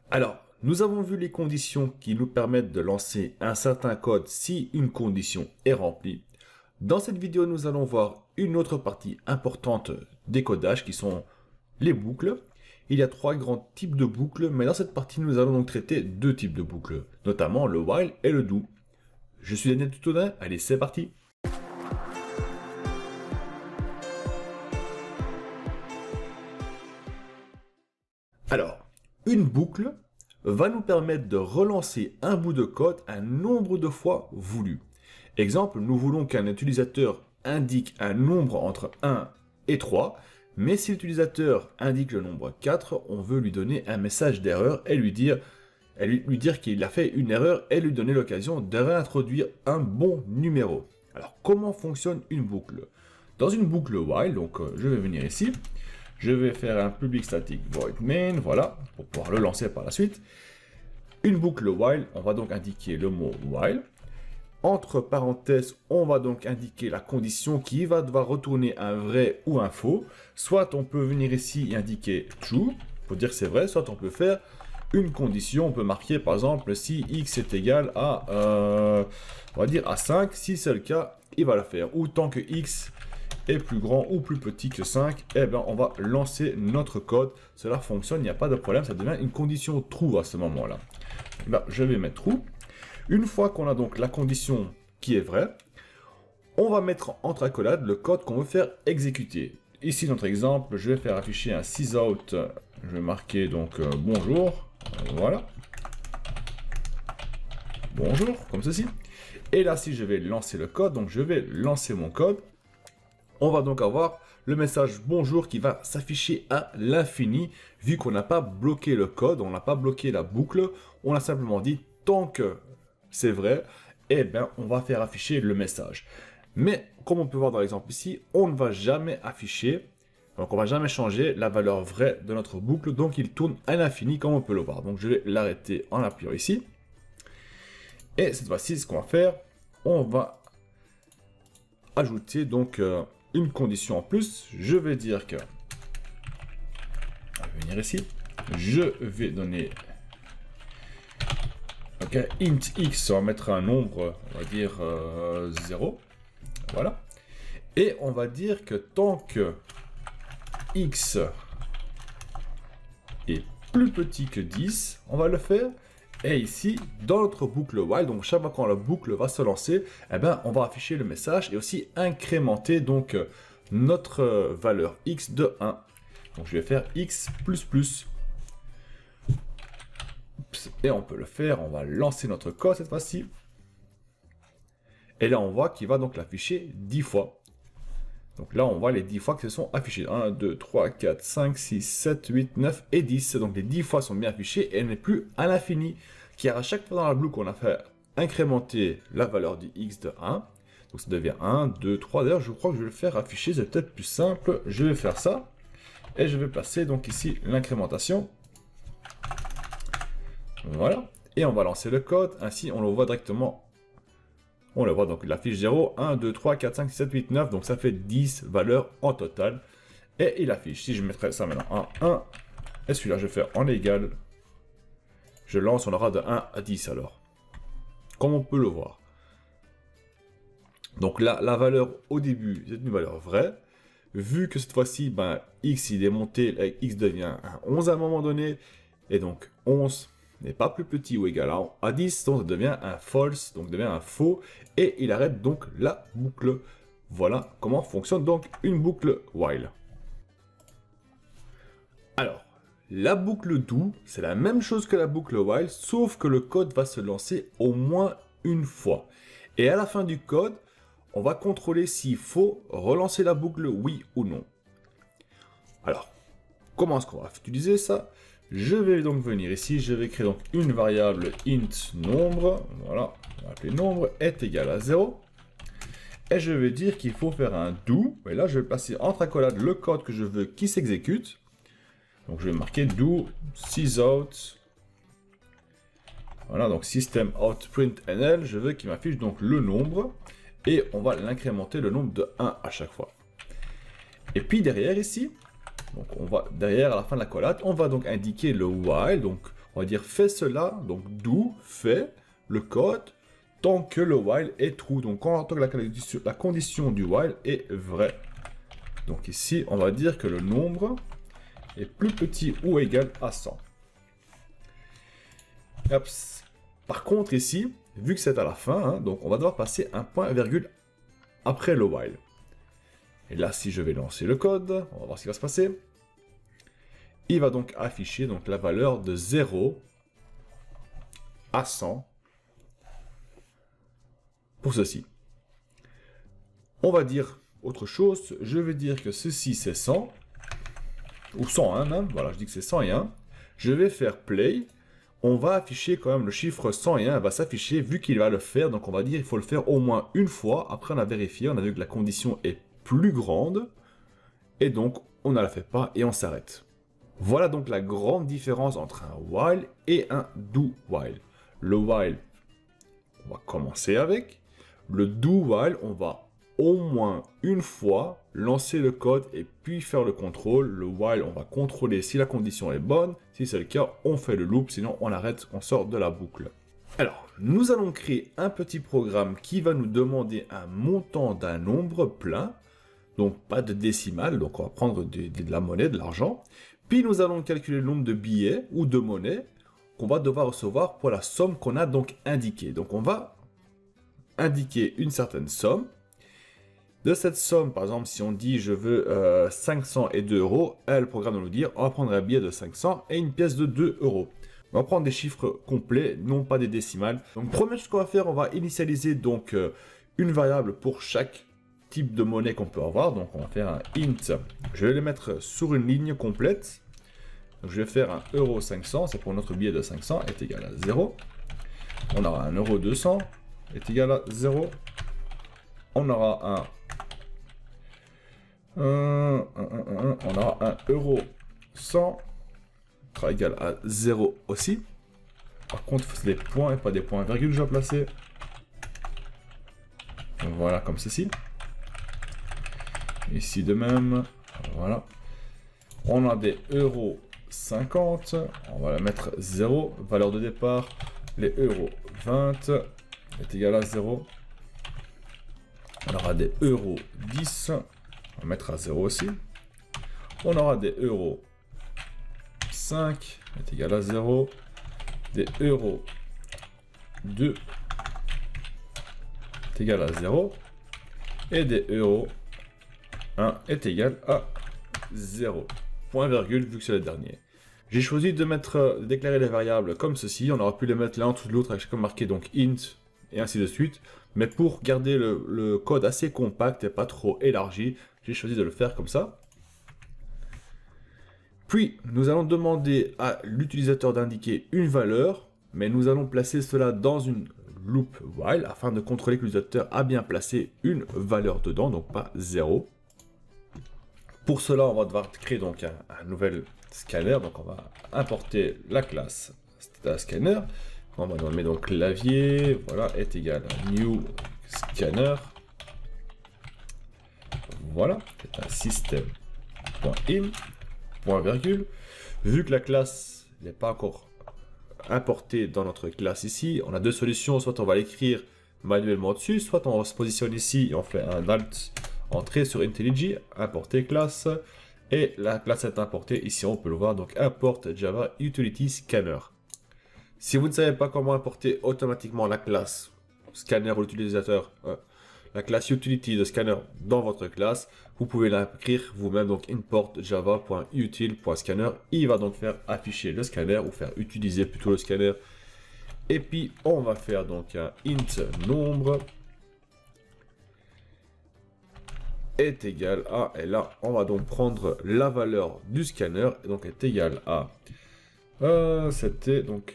Alors, nous avons vu les conditions qui nous permettent de lancer un certain code si une condition est remplie. Dans cette vidéo, nous allons voir une autre partie importante des codages qui sont les boucles. Il y a trois grands types de boucles, mais dans cette partie, nous allons donc traiter deux types de boucles, notamment le while et le do. Je suis Daniel Tutonin, allez c'est parti. Alors, une boucle va nous permettre de relancer un bout de code un nombre de fois voulu. Exemple, nous voulons qu'un utilisateur indique un nombre entre 1 et 3, mais si l'utilisateur indique le nombre 4, on veut lui donner un message d'erreur et lui dire qu'il a fait une erreur et lui donner l'occasion de réintroduire un bon numéro. Alors, comment fonctionne une boucle? Dans une boucle while, donc je vais venir ici, je vais faire un public static void main, voilà, pour pouvoir le lancer par la suite. Une boucle while, on va donc indiquer le mot while. Entre parenthèses, on va donc indiquer la condition qui va devoir retourner un vrai ou un faux. Soit on peut venir ici et indiquer true, pour dire que c'est vrai, soit on peut faire une condition, on peut marquer par exemple si x est égal à, on va dire à 5, si c'est le cas, il va le faire. Ou tant que x est plus grand ou plus petit que 5, eh bien on va lancer notre code. Cela fonctionne, il n'y a pas de problème, ça devient une condition true à ce moment-là. Je vais mettre true. Une fois qu'on a donc la condition qui est vraie, on va mettre entre accolades le code qu'on veut faire exécuter. Ici, notre exemple, je vais faire afficher un sysout, je vais marquer donc bonjour, voilà. Bonjour, comme ceci. Et là, si je vais lancer le code, donc je vais lancer mon code, on va donc avoir le message bonjour qui va s'afficher à l'infini, vu qu'on n'a pas bloqué le code, on n'a pas bloqué la boucle, on a simplement dit tant que c'est vrai, eh bien, on va faire afficher le message. Mais, comme on peut voir dans l'exemple ici, on ne va jamais afficher, donc on ne va jamais changer la valeur vraie de notre boucle, donc il tourne à l'infini, comme on peut le voir. Donc, je vais l'arrêter en appuyant ici. Et cette fois-ci, ce qu'on va faire, on va ajouter donc une condition en plus. Je vais dire que, je vais venir ici, je vais donner... Ok, int x, on va mettre un nombre, on va dire 0. Voilà. Et on va dire que tant que x est plus petit que 10, on va le faire. Et ici, dans notre boucle while, donc chaque fois quand la boucle va se lancer, eh ben, on va afficher le message et aussi incrémenter donc notre valeur x de 1. Donc je vais faire x plus plus. Et on peut le faire, on va lancer notre code cette fois-ci. Et là, on voit qu'il va donc l'afficher 10 fois. Donc là, on voit les 10 fois qui se sont affichés. 1, 2, 3, 4, 5, 6, 7, 8, 9 et 10. Donc les 10 fois sont bien affichées et elle n'est plus à l'infini. Car à chaque fois dans la boucle, on a fait incrémenter la valeur du x de 1. Donc ça devient 1, 2, 3. D'ailleurs, je crois que je vais le faire afficher, c'est peut-être plus simple. Je vais faire ça. Et je vais placer donc ici l'incrémentation. Voilà, et on va lancer le code, ainsi on le voit directement, on le voit donc il affiche 0, 1, 2, 3, 4, 5, 6, 7, 8, 9, donc ça fait 10 valeurs en total, et il affiche, si je mettrais ça maintenant en 1, et celui-là je vais faire en égal, je lance, on aura de 1 à 10 alors, comme on peut le voir. Donc là, la valeur au début, c'est une valeur vraie, vu que cette fois-ci, ben, x il est monté, x devient un 11 à un moment donné, et donc 11 n'est pas plus petit ou égal à 10, donc ça devient un false, donc ça devient un faux, et il arrête donc la boucle. Voilà comment fonctionne donc une boucle while. Alors, la boucle do, c'est la même chose que la boucle while, sauf que le code va se lancer au moins une fois. Et à la fin du code, on va contrôler s'il faut relancer la boucle oui ou non. Alors, comment est-ce qu'on va utiliser ça? Je vais donc venir ici, je vais créer donc une variable int nombre, voilà, on va appeler nombre, est égal à 0. Et je vais dire qu'il faut faire un do, et là je vais passer entre accolades le code que je veux qui s'exécute. Donc je vais marquer do sysout, voilà, donc system out print nl, je veux qu'il m'affiche donc le nombre, et on va l'incrémenter le nombre de 1 à chaque fois. Et puis derrière ici, donc on va derrière à la fin de la collate, on va donc indiquer le while, donc On va dire fais cela, donc do, fait le code tant que le while est true. Donc tant que la condition du while est vraie. Donc ici, on va dire que le nombre est plus petit ou égal à 100. Ups. Par contre ici, vu que c'est à la fin, hein, donc on va devoir passer un point virgule après le while. Et là, si je vais lancer le code, on va voir ce qui va se passer. Il va donc afficher donc, la valeur de 0 à 100 pour ceci. On va dire autre chose. Je vais dire que ceci c'est 100 ou 101 même. Voilà, je dis que c'est 101. Je vais faire play. On va afficher quand même le chiffre 101, va s'afficher vu qu'il va le faire. Donc on va dire qu'il faut le faire au moins une fois. Après on a vérifié, on a vu que la condition est plus grande. Et donc on ne la fait pas et on s'arrête. Voilà donc la grande différence entre un while et un do while. Le while, on va commencer avec. Le do while, on va au moins une fois lancer le code et puis faire le contrôle. Le while, on va contrôler si la condition est bonne. Si c'est le cas, on fait le loop, sinon on arrête, on sort de la boucle. Alors, nous allons créer un petit programme qui va nous demander un montant d'un nombre plein. Donc pas de décimale, donc on va prendre de la monnaie, de l'argent. Puis nous allons calculer le nombre de billets ou de monnaies qu'on va devoir recevoir pour la somme qu'on a donc indiquée. Donc on va indiquer une certaine somme. De cette somme, par exemple, si on dit je veux 502 €, le programme va nous dire on va prendre un billet de 500 et une pièce de 2 €. On va prendre des chiffres complets, non pas des décimales. Donc première chose qu'on va faire, on va initialiser donc une variable pour chaque type de monnaie qu'on peut avoir. Donc on va faire un int. Je vais les mettre sur une ligne complète. Donc, je vais faire un €500, c'est pour notre billet de 500, est égal à 0. On aura un €200, est égal à 0. On aura on aura un €100 sera égal à 0 aussi. Par contre, c'est des points et pas des points virgule que je vais placer. Voilà, comme ceci. Ici de même, voilà. On a des €50, on va la mettre 0. Valeur de départ, les €20 est égal à 0. On aura des €10, on va mettre à 0 aussi. On aura des €5 est égal à 0. Des €2 est égal à 0. Et des €1 est égal à 0. Point virgule vu que c'est le dernier. J'ai choisi de déclarer les variables comme ceci. On aurait pu les mettre l'un en dessous de l'autre avec comme marqué donc int et ainsi de suite. Mais pour garder le code assez compact et pas trop élargi, j'ai choisi de le faire comme ça. Puis, nous allons demander à l'utilisateur d'indiquer une valeur, mais nous allons placer cela dans une loop while afin de contrôler que l'utilisateur a bien placé une valeur dedans, donc pas 0. Pour cela, on va devoir créer donc un nouvel scanner. Donc, on va importer la classe scanner. On va nommer donc clavier, voilà, est égal à new scanner. Voilà, c'est un système.in. Point virgule. Vu que la classe n'est pas encore importée dans notre classe ici, on a deux solutions. Soit on va l'écrire manuellement dessus, soit on se positionne ici et on fait un alt entrée sur IntelliJ, importer classe. Et la classe est importée. Ici, on peut le voir. Donc, import Java Utility Scanner. Si vous ne savez pas comment importer automatiquement la classe scanner ou l'utilisateur, la classe utility de scanner dans votre classe, vous pouvez l'écrire vous-même, donc import java.util.scanner. Il va donc faire afficher le scanner ou faire utiliser plutôt le scanner. Et puis on va faire donc un int nombre est égal à, et là on va donc prendre la valeur du scanner, et donc est égal à, c'était donc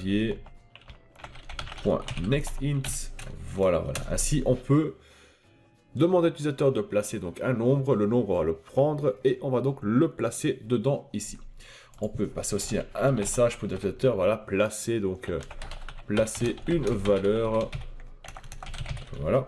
clavier.nextInt. Voilà. Ainsi, on peut demander à l'utilisateur de placer donc un nombre. Le nombre, on va le prendre et on va donc le placer dedans ici. On peut passer aussi un message pour l'utilisateur. Voilà, placer une valeur. Voilà.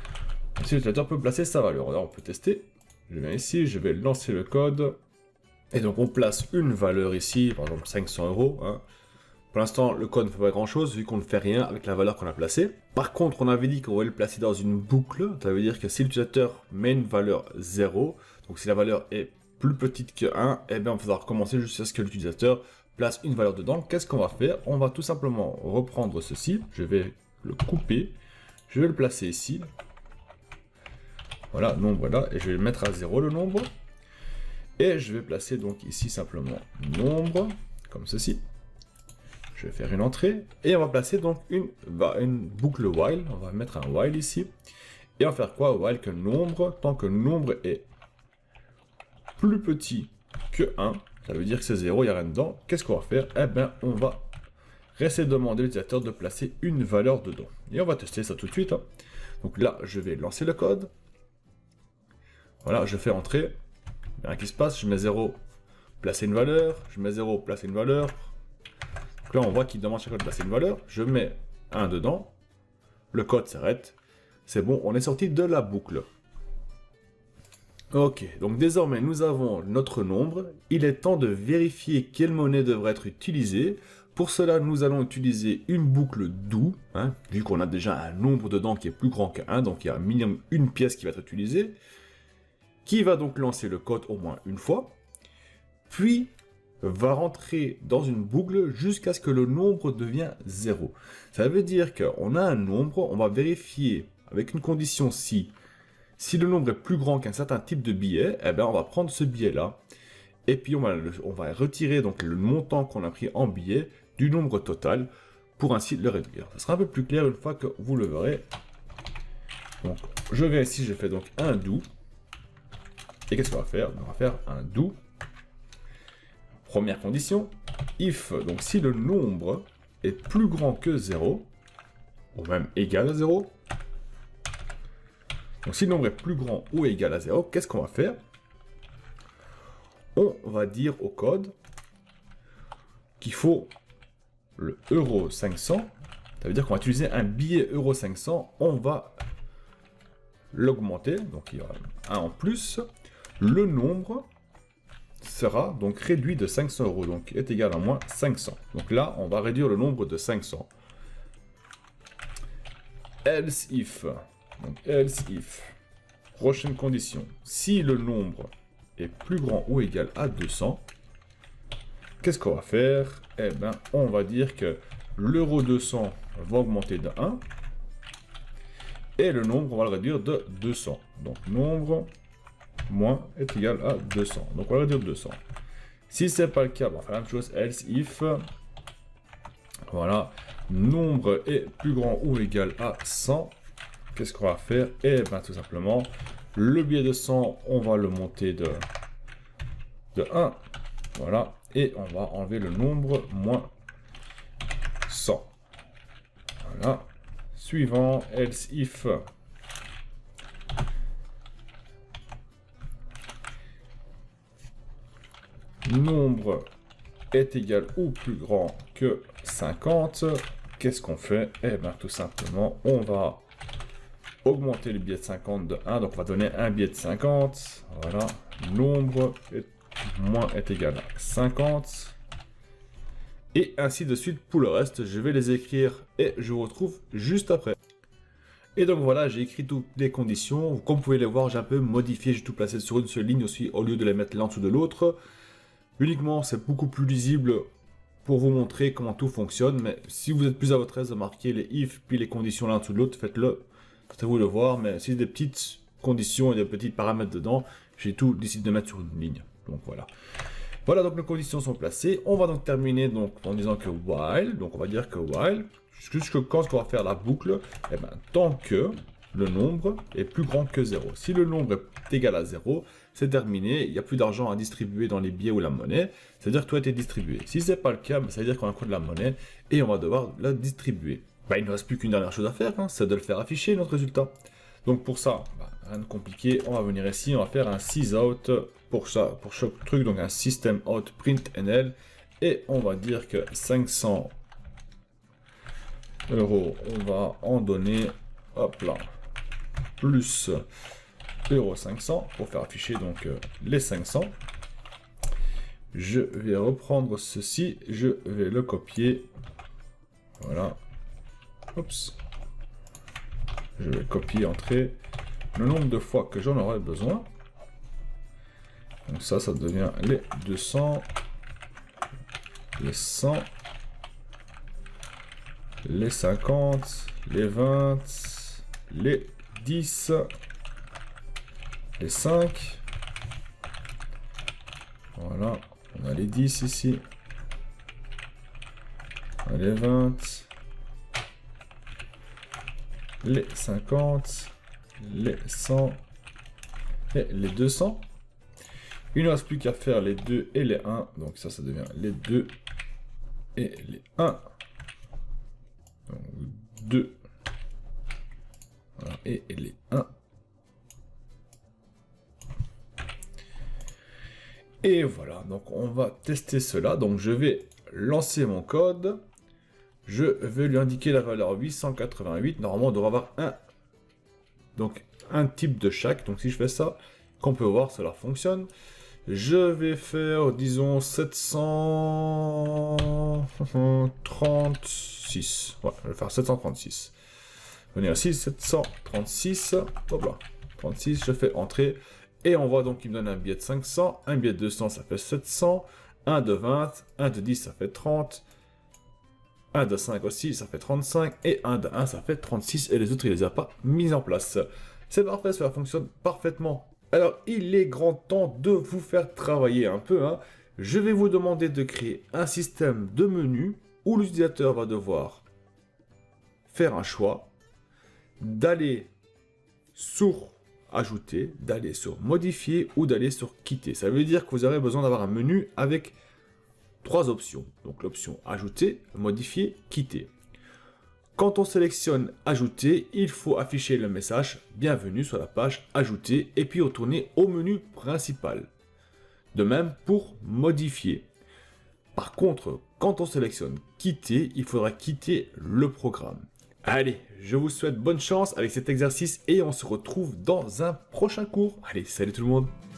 Ainsi, l'utilisateur peut placer sa valeur. Alors, on peut tester. Je viens ici, je vais lancer le code. Et donc on place une valeur ici, par exemple 500 euros. Hein. Pour l'instant, le code ne fait pas grand chose vu qu'on ne fait rien avec la valeur qu'on a placée. Par contre, on avait dit qu'on va le placer dans une boucle. Ça veut dire que si l'utilisateur met une valeur 0, donc si la valeur est plus petite que 1, eh bien on va falloir recommencer jusqu'à ce que l'utilisateur place une valeur dedans. Qu'est-ce qu'on va faire? On va tout simplement reprendre ceci. Je vais le couper. Je vais le placer ici. Voilà, nombre là. Et je vais le mettre à 0 le nombre. Et je vais placer donc ici simplement nombre, comme ceci. Je vais faire une entrée. Et on va placer donc une boucle while. On va mettre un while ici. Et on va faire quoi? While que nombre, tant que nombre est plus petit que 1, ça veut dire que c'est 0, il n'y a rien dedans. Qu'est-ce qu'on va faire? Eh bien, on va rester demander à l'utilisateur de placer une valeur dedans. Et on va tester ça tout de suite. Hein. Donc là, je vais lancer le code. Voilà, je fais entrer. Rien qui se passe, je mets 0, placer une valeur. Je mets 0, placer une valeur. Donc là, on voit qu'il demande chaque fois de placer une valeur. Je mets 1 dedans. Le code s'arrête. C'est bon, on est sorti de la boucle. Ok, donc désormais nous avons notre nombre. Il est temps de vérifier quelle monnaie devrait être utilisée. Pour cela, nous allons utiliser une boucle do, hein, vu qu'on a déjà un nombre dedans qui est plus grand que 1, donc il y a un minimum une pièce qui va être utilisée, qui va donc lancer le code au moins une fois, puis va rentrer dans une boucle jusqu'à ce que le nombre devienne 0. Ça veut dire qu'on a un nombre, on va vérifier avec une condition si le nombre est plus grand qu'un certain type de billet, eh bien on va prendre ce billet-là, et puis on va retirer donc le montant qu'on a pris en billet du nombre total, pour ainsi le réduire. Ça sera un peu plus clair une fois que vous le verrez. Donc je vais ici, je fais donc un do, et qu'est-ce qu'on va faire? On va faire un do. Première condition, if, donc si le nombre est plus grand que 0, ou même égal à 0, donc si le nombre est plus grand ou égal à 0, qu'est-ce qu'on va faire? On va dire au code qu'il faut le euro 500. Ça veut dire qu'on va utiliser un billet euro 500. On va l'augmenter. Donc il y aura un en plus. Le nombre sera donc réduit de 500 euros. Donc est égal à moins 500. Donc là, on va réduire le nombre de 500. Else if. Donc else if, prochaine condition, si le nombre est plus grand ou égal à 200, qu'est-ce qu'on va faire? Eh bien, on va dire que l'euro 200 va augmenter de 1, et le nombre, on va le réduire de 200. Donc, nombre moins est égal à 200. Donc, on va réduire de 200. Si ce n'est pas le cas, on va faire la même chose, else if, voilà, nombre est plus grand ou égal à 100. Qu'est-ce qu'on va faire? Eh bien, tout simplement, le billet de 100, on va le monter de 1. Voilà. Et on va enlever le nombre moins 100. Voilà. Suivant, else if. Nombre est égal ou plus grand que 50. Qu'est-ce qu'on fait? Eh bien, tout simplement, on va augmenter le billet de 50 de 1, donc on va donner un billet de 50, voilà, nombre est égal à 50, et ainsi de suite pour le reste. Je vais les écrire et je vous retrouve juste après. Et donc voilà, j'ai écrit toutes les conditions. Comme vous pouvez les voir, j'ai un peu modifié, j'ai tout placé sur une seule ligne aussi, au lieu de les mettre l'un en dessous de l'autre. Uniquement, c'est beaucoup plus lisible pour vous montrer comment tout fonctionne, mais si vous êtes plus à votre aise de marquer les if puis les conditions l'un en dessous de l'autre, faites-le. C'est à vous de voir, mais si des petites conditions et des petits paramètres dedans, j'ai tout décidé de mettre sur une ligne. Donc voilà. Voilà, donc les conditions sont placées. On va donc terminer donc en disant que while, donc on va dire que while, jusque quand on va faire la boucle, et bien tant que le nombre est plus grand que 0. Si le nombre est égal à 0, c'est terminé, il n'y a plus d'argent à distribuer dans les billets ou la monnaie, c'est-à-dire que tout a été distribué. Si ce n'est pas le cas, ça veut dire qu'on a encore de la monnaie et on va devoir la distribuer. Ben, il ne reste plus qu'une dernière chose à faire, hein, c'est de le faire afficher notre résultat. Donc pour ça, rien de compliqué, on va venir ici, on va faire un sysout pour ça, pour chaque truc, donc un system out printnl, et on va dire que 500 euros, on va en donner, hop là, plus euro 500 pour faire afficher donc les 500. Je vais reprendre ceci, je vais le copier. Voilà. Oups. Je vais copier, entrer le nombre de fois que j'en aurai besoin. Donc ça devient les 200, les 100, les 50, les 20, les 10, les 5. Voilà, on a les 10 ici. On a les 20, les 50, les 100 et les 200. Il ne reste plus qu'à faire les 2 et les 1. Donc ça devient les 2 et les 1. Donc 2. Voilà, et les 1. Et voilà, donc on va tester cela. Donc je vais lancer mon code. Je vais lui indiquer la valeur 888. Normalement, on devrait avoir un type de chaque. Donc si je fais ça, qu'on peut voir, cela fonctionne. Je vais faire, disons, 736. Ouais, je vais faire 736. Venir ici, 736. Hop là. 36, je fais entrer. Et on voit donc qu'il me donne un billet de 500. Un billet de 200, ça fait 700. Un de 20. Un de 10, ça fait 30. Un de 5 aussi, ça fait 35. Et un de 1, ça fait 36. Et les autres, il ne les a pas mis en place. C'est parfait, cela fonctionne parfaitement. Alors, il est grand temps de vous faire travailler un peu. Je vais vous demander de créer un système de menu où l'utilisateur va devoir faire un choix, d'aller sur ajouter, d'aller sur modifier ou d'aller sur quitter. Ça veut dire que vous aurez besoin d'avoir un menu avec 3 options. Donc l'option ajouter, modifier, quitter. Quand on sélectionne ajouter, il faut afficher le message bienvenue sur la page ajouter et puis retourner au menu principal. De même pour modifier. Par contre, quand on sélectionne quitter, il faudra quitter le programme. Allez, je vous souhaite bonne chance avec cet exercice et on se retrouve dans un prochain cours. Allez, salut tout le monde!